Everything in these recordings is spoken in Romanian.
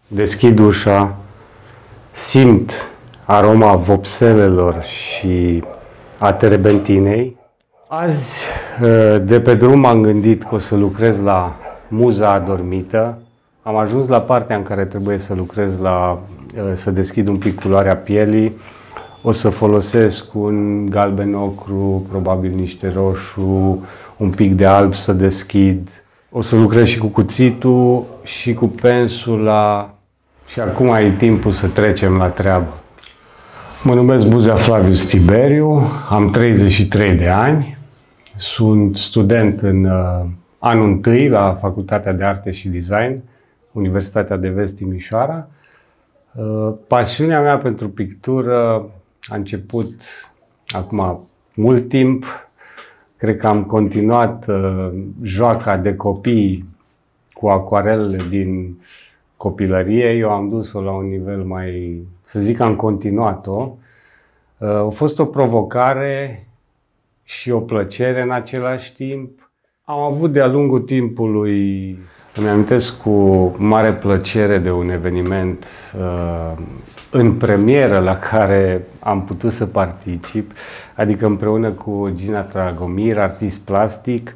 Deschid ușa, simt aroma vopselelor și a terebentinei. Azi, de pe drum, am gândit că o să lucrez la muza adormită. Am ajuns la partea în care trebuie să lucrez să deschid un pic culoarea pielii. O să folosesc un galben ocru, probabil niște roșu, un pic de alb să deschid. O să lucrez și cu cuțitul și cu pensula. Și acum e timpul să trecem la treabă. Mă numesc Buzea Flavius Tiberiu, am 33 de ani, sunt student în anul 1 la Facultatea de Arte și Design, Universitatea de Vest Timișoara. Pasiunea mea pentru pictură a început acum mult timp. Cred că am continuat joaca de copii cu acuarelele din copilărie. Eu am dus-o la un nivel mai, să zic, am continuat-o. A fost o provocare și o plăcere în același timp. Am avut de-a lungul timpului, îmi amintesc cu mare plăcere de un eveniment în premieră la care am putut să particip, adică împreună cu Gina Dragomir, artist plastic.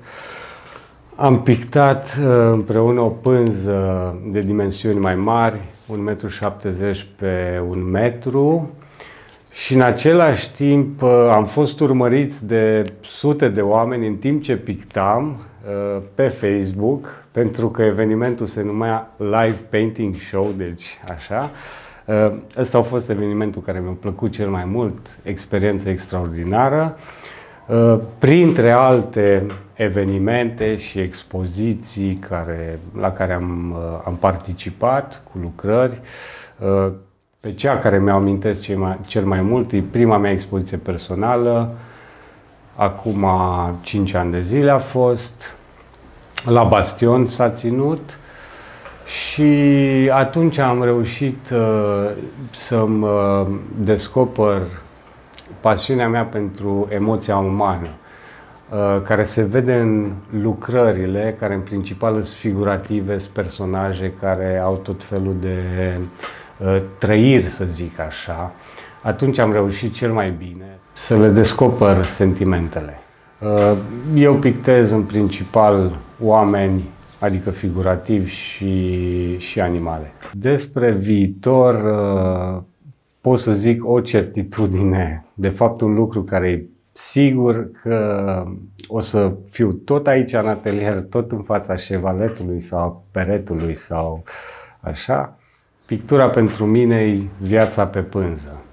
Am pictat împreună o pânză de dimensiuni mai mari, 1,70 m pe 1 metru, și în același timp am fost urmăriți de sute de oameni în timp ce pictam pe Facebook, pentru că evenimentul se numea Live Painting Show, deci așa. Ăsta a fost evenimentul care mi-a plăcut cel mai mult, experiență extraordinară. Printre alte evenimente și expoziții la care am participat cu lucrări, pe cea care mi-o amintesc cel mai mult e prima mea expoziție personală, acum 5 ani de zile a fost, la Bastion s-a ținut. Și atunci am reușit să-mi descoper pasiunea mea pentru emoția umană, care se vede în lucrările, care în principal sunt figurative, sunt personaje care au tot felul de trăiri, să zic așa. Atunci am reușit cel mai bine să le descoper sentimentele. Eu pictez în principal oameni, adică figurativ și animale. Despre viitor pot să zic o certitudine. De fapt, un lucru care e sigur, că o să fiu tot aici în atelier, tot în fața șevaletului sau peretului sau așa. Pictura pentru mine e viața pe pânză.